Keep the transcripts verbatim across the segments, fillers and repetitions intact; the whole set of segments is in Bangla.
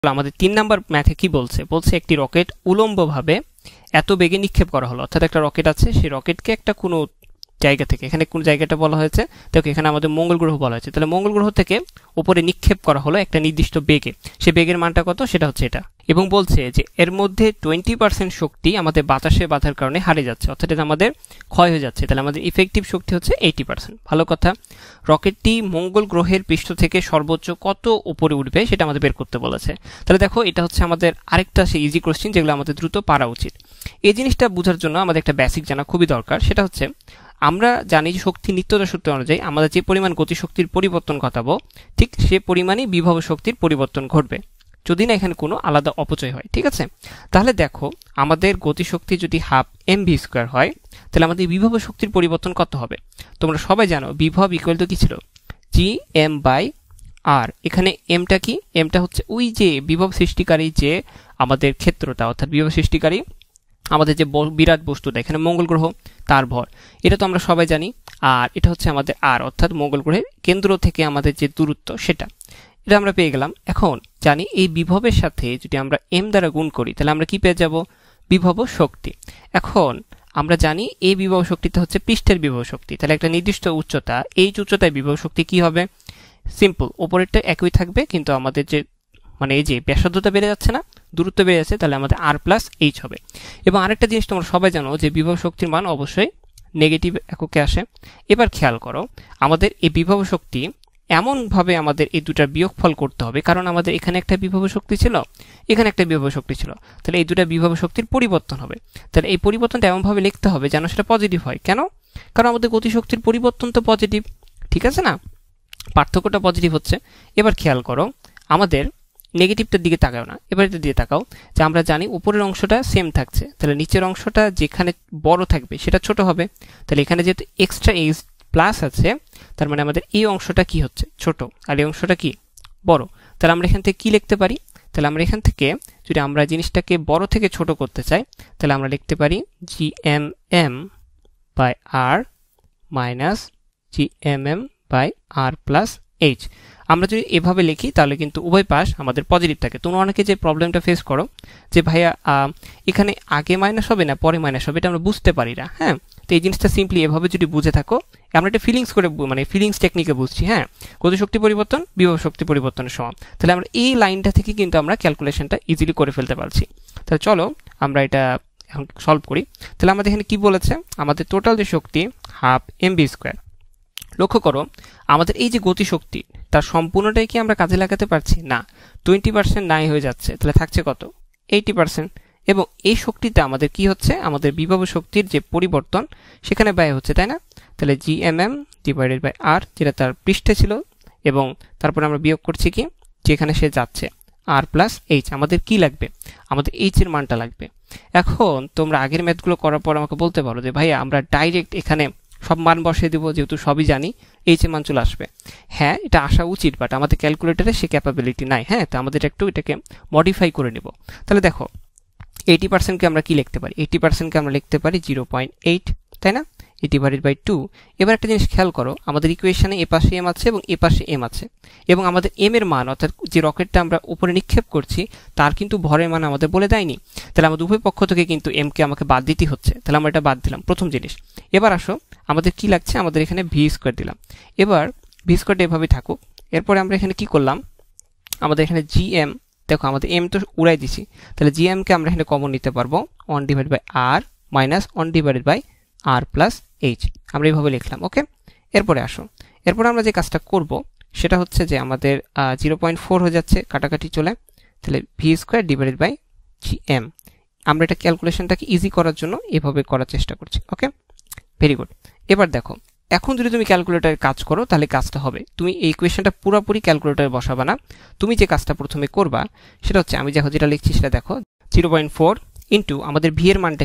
আমাদের তিন নাম্বার ম্যাথে কি বলছে বলছে একটি রকেট উলম্বভাবে এত বেগে নিক্ষেপ করা হলো, অর্থাৎ একটা রকেট আছে, সেই রকেটকে একটা কোনো জায়গা থেকে, এখানে কোন জায়গাটা বলা হয়েছে দেখো, এখানে আমাদের মঙ্গল গ্রহ বলা হয়েছে, তাহলে মঙ্গল গ্রহ থেকে উপরে নিক্ষেপ করা হলো একটা নির্দিষ্ট বেগে, সে বেগের মানটা কত সেটা হচ্ছে এটা, এবং বলছে যে এর মধ্যে টোয়েন্টি পার্সেন্ট শক্তি আমাদের বাতাসে বাধার কারণে হারিয়ে যাচ্ছে, অর্থাৎ এটা আমাদের ক্ষয় হয়ে যাচ্ছে, তাহলে আমাদের ইফেক্টিভ শক্তি হচ্ছে এইটি পার্সেন্ট। ভালো কথা, রকেটটি মঙ্গল গ্রহের পৃষ্ঠ থেকে সর্বোচ্চ কত উপরে উঠবে সেটা আমাদের বের করতে বলেছে। তাহলে দেখো এটা হচ্ছে আমাদের আরেকটা সেই ইজি কোশ্চেন যেগুলো আমাদের দ্রুত পারা উচিত। এই জিনিসটা বোঝার জন্য আমাদের একটা বেসিক জানা খুবই দরকার, সেটা হচ্ছে আমরা জানি যে শক্তি নিত্যতা সূত্র অনুযায়ী আমাদের যে পরিমাণ গতিশক্তির পরিবর্তন ঘটাবো ঠিক সে পরিমাণই বিভব শক্তির পরিবর্তন ঘটবে, যদি না এখানে কোনো আলাদা অপচয় হয়। ঠিক আছে, তাহলে দেখো আমাদের গতিশক্তি যদি হাফ এম ভি স্কোয়ার হয় তাহলে আমাদের বিভব শক্তির পরিবর্তন কত হবে? তোমরা সবাই জানো বিভব ইকুয়াল টু কি ছিল, জি এম বাই আর। এখানে এমটা কি, এমটা হচ্ছে ওই যে বিভব সৃষ্টিকারী যে আমাদের ক্ষেত্রটা, অর্থাৎ বিভব সৃষ্টিকারী আমাদের যে বিরাট বস্তুটা এখানে মঙ্গল গ্রহ তার ভর, এটা তো আমরা সবাই জানি। আর এটা হচ্ছে আমাদের আর, অর্থাৎ মঙ্গল গ্রহের কেন্দ্র থেকে আমাদের যে দূরত্ব সেটা, এটা আমরা পেয়ে গেলাম। এখন জানি এই বিভবের সাথে যদি আমরা এম দ্বারা গুণ করি তাহলে আমরা কি পেয়ে যাব, বিভব শক্তি। এখন আমরা জানি এই বিভব শক্তিটা হচ্ছে পৃষ্ঠের বিভব শক্তি, তাহলে একটা নির্দিষ্ট উচ্চতা, এই উচ্চতায় বিভব শক্তি কি হবে, সিম্পল, উপরেরটা একই থাকবে কিন্তু আমাদের যে মানে এই যে ব্যাসার্ধতা বেড়ে যাচ্ছে না, দূরত্ব বেড়ে যাচ্ছে, তাহলে আমাদের আর প্লাস এইচ হবে। এবং আরেকটা জিনিস তোমরা সবাই জানো যে বিভব শক্তির মান অবশ্যই নেগেটিভ এককে আসে। এবার খেয়াল করো আমাদের এই বিভব শক্তি এমনভাবে আমাদের এই দুটার বিয়োগফল করতে হবে, কারণ আমাদের এখানে একটা বিভব শক্তি ছিল, এখানে একটা বিভব শক্তি ছিল, তাহলে এই দুটা বিভব শক্তির পরিবর্তন হবে। তাহলে এই পরিবর্তনটা এমনভাবে লিখতে হবে যেন সেটা পজিটিভ হয়। কেন? কারণ আমাদের গতিশক্তির পরিবর্তন তো পজিটিভ, ঠিক আছে না, পার্থক্যটা পজিটিভ হচ্ছে। এবার খেয়াল করো আমাদের নেগেটিভটার দিকে তাকাও না, এবার এটা দিয়ে তাকাও যে আমরা জানি উপরের অংশটা সেম থাকছে, তাহলে নিচের অংশটা যেখানে বড় থাকবে সেটা ছোট হবে, তাহলে এখানে যেহেতু এক্সট্রা এইচ প্লাস আছে তার মানে আমাদের এই অংশটা কি হচ্ছে ছোট আর এই অংশটা কি বড়। তাহলে আমরা এখান থেকে কি লিখতে পারি, তাহলে আমরা এখান থেকে যদি আমরা জিনিসটাকে বড় থেকে ছোট করতে চাই তাহলে আমরা লিখতে পারি G M M by R minus G M M by R plus H. আমরা যদি এভাবে লিখি তাহলে কিন্তু উভয় পাশ আমাদের পজিটিভ থাকে। তোমরা অনেকে যে প্রবলেমটা ফেস করো যে ভাইয়া এখানে আগে মাইনাস হবে না পরে মাইনাস হবে, এটা আমরা বুঝতে পারি না। হ্যাঁ, তো এই জিনিসটা সিম্পলি এভাবে যদি বুঝে থাকো, আমরা একটা ফিলিংস করে মানে ফিলিংস টেকনিকে বুঝছি। হ্যাঁ, গতিশক্তি পরিবর্তন বিভব শক্তি পরিবর্তনের সমান, তাহলে আমরা এই লাইনটা থেকে কিন্তু আমরা ক্যালকুলেশনটা ইজিলি করে ফেলতে পারছি। তাহলে চলো আমরা এটা এখন সলভ করি। তাহলে আমাদের এখানে কি বলেছে, আমাদের টোটাল যে শক্তি হাফ এম বি স্কোয়ার। লক্ষ্য করো আমাদের এই যে গতিশক্তি তার সম্পূর্ণটাই কি আমরা কাজে লাগাতে পারছি না, টোয়েন্টি পার্সেন্ট নাই হয়ে যাচ্ছে, তাহলে থাকছে কত, এইটি পার্সেন্ট। এবং এই শক্তিতে আমাদের কি হচ্ছে, আমাদের বিভব শক্তির যে পরিবর্তন সেখানে ব্যয় হচ্ছে, তাই না? তাহলে G M M divided by R, যেটা তার পৃষ্ঠে ছিল, এবং তারপরে আমরা বিয়োগ করছি কি যেখানে সে যাচ্ছে আর প্লাস এইচ। আমাদের কি লাগবে, আমাদের এইচ এর মানটা লাগবে। এখন তোমরা আগের ম্যাথগুলো করার পর আমাকে বলতে পারো যে ভাইয়া আমরা ডাইরেক্ট এখানে সব মান বসিয়ে দেবো, যেহেতু সবই জানি এইচ এর মান চলে আসবে। হ্যাঁ, এটা আসা উচিত, বাট আমাদের ক্যালকুলেটারে সে ক্যাপাবিলিটি নাই। হ্যাঁ, তো আমাদের একটু এটাকে মডিফাই করে নেব। তাহলে দেখো এইটি পার্সেন্টকে আমরা কি লিখতে পারি, এইটি পার্সেন্টকে আমরা লিখতে পারি জিরো পয়েন্ট এইট, তাই না, এই ডিভাইডেড বাই টু। এবার একটা জিনিস খেয়াল করো, আমাদের ইকুয়েশনে এ পাশে এম আছে এবং এ পাশে এম আছে, এবং আমাদের এম এর মান অর্থাৎ যে রকেটটা আমরা উপরে নিক্ষেপ করছি তার কিন্তু ভরের মান আমাদের বলে দেয়নি, তাহলে আমাদের উভয় পক্ষ থেকে কিন্তু এমকে আমাকে বাদ দিতে হচ্ছে, তাহলে আমরা এটা বাদ দিলাম প্রথম জিনিস। এবার আসো আমাদের কি লাগছে, আমাদের এখানে ভি স্কোয়ার দিলাম। এবার ভি স্কোয়ারটা এভাবে থাকুক। এরপরে আমরা এখানে কি করলাম, আমাদের এখানে জি এম, দেখো আমাদের এম তো উড়াই দিছি, তাহলে জি এমকে আমরা এখানে কমন নিতে পারবো one divide by R minus one divided by R plus H, আমরা এইভাবে লিখলাম। ওকে, এরপরে আসো, এরপরে আমরা যে কাজটা করব সেটা হচ্ছে যে আমাদের জিরো পয়েন্ট ফোর হয়ে যাচ্ছে কাটাকাটি চলে, তাহলে V square divided by G M. আমরা এটা ক্যালকুলেশনটাকে ইজি করার জন্য এভাবে করার চেষ্টা করছি। Okay, very good. এবার দেখো এখন যদি তুমি ক্যালকুলেটারে কাজ করো তাহলে কাজটা হবে, তুমি এই ইকুয়েশনটা পুরোপুরি ক্যালকুলেটারে বসাবা না, তুমি যে কাজটা প্রথমে করবা সেটা হচ্ছে আমি দেখো যেটা লিখছি সেটা দেখো, জিরো পয়েন্ট ফোর ইন্টু আমাদের ভি এর মানটা কি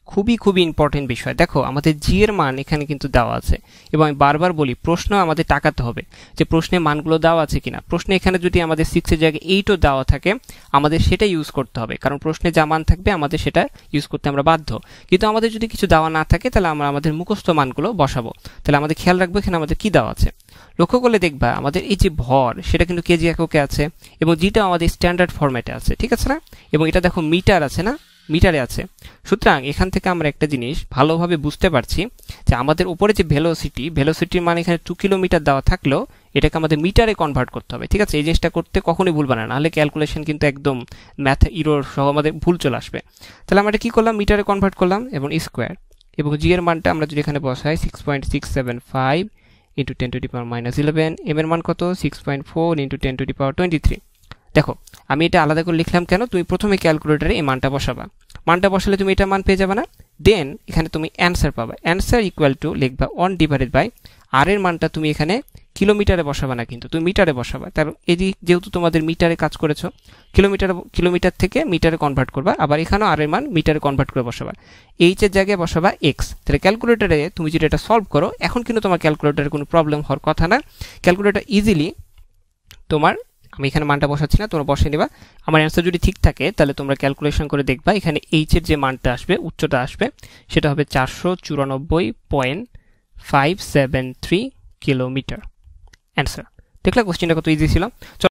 খুবই খুবই ইম্পর্টেন্ট বিষয়। দেখো আমাদের জি এর মান এখানে কিন্তু দেওয়া আছে এবং আমি বারবার বলি প্রশ্ন আমাদের তাকাতে হবে যে প্রশ্নে মানগুলো দেওয়া আছে কিনা। প্রশ্নে এখানে যদি আমাদের সিক্সের জায়গায় এইটও দেওয়া থাকে আমাদের সেটা ইউজ করতে হবে, কারণ প্রশ্নে যা মান থাকবে আমাদের সেটা ইউজ করতে আমরা বাধ্য। কিন্তু আমাদের যদি কিছু দেওয়া না থাকে তাহলে আমরা আমাদের মুখস্থ মানগুলো বসাবো। তাহলে আমাদের খেয়াল রাখবো এখানে আমাদের কি দেওয়া আছে। লক্ষ্য করলে দেখবা আমাদের এই যে ভর সেটা কিন্তু কেজি এককে আছে এবং যেটা আমাদের স্ট্যান্ডার্ড ফরম্যাটে আছে, ঠিক আছে না? এবং এটা দেখো মিটার আছে না, মিটারে আছে। সুতরাং এখান থেকে আমরা একটা জিনিস ভালোভাবে বুঝতে পারছি যে আমাদের উপরে যে ভেলোসিটি, ভেলোসিটির মান এখানে টু কিলোমিটার দেওয়া থাকলেও এটাকে আমাদের মিটারে কনভার্ট করতে হবে, ঠিক আছে? এই জিনিসটা করতে কখনোই ভুলবা না, নাহলে ক্যালকুলেশন কিন্তু একদম ম্যাথ ইরোর সহ আমাদের ভুল চলে আসবে। তাহলে আমরা এটা কী করলাম, মিটারে কনভার্ট করলাম এবং স্কোয়ার, এবং জি এর মানটা আমরা যদি এখানে বসাই six point six seven five into ten to the power minus eleven, M এর মান কত six point four into ten to the power twenty three. দেখো আমি এটা আলাদা করে লিখলাম কেন, তুমি প্রথমে ক্যালকুলেটারে এই মানটা বসাবা, মানটা বসালে তুমি এটা মান পেয়ে যাবে না, দেন এখানে তুমি অ্যান্সার পাবা। অ্যান্সার ইকুয়াল টু লিখবা ওয়ান ডিভাইডেড বাই আর এর মানটা তুমি এখানে কিলোমিটারে বসাবা না, কিন্তু তুমি মিটারে বসাবা। তার এই যেহেতু তোমাদের মিটারে কাজ করেছো, কিলোমিটার কিলোমিটার থেকে মিটারে কনভার্ট করবা, আবার এখানেও আর এর মান মিটারে কনভার্ট করে বসাবা। এইচ এর জায়গায় বসাবা এক্স। তাহলে ক্যালকুলেটারে তুমি যদি এটা সলভ করো, এখন কিন্তু তোমার ক্যালকুলেটারে কোনো প্রবলেম হওয়ার কথা না, ক্যালকুলেটার ইজিলি তোমার, আমি এখানে মানটা বসাচ্ছি না, তোমরা বসে নেবা। আমার অ্যান্সার যদি ঠিক থাকে তাহলে তোমরা ক্যালকুলেশন করে দেখবা এখানে এইচ এর যে মানটা আসবে, উচ্চতা আসবে, সেটা হবে চারশো চুরানব্বই point five seven three kilometre. Answer দেখলা কোশ্চেনটা কত ইজি ছিল।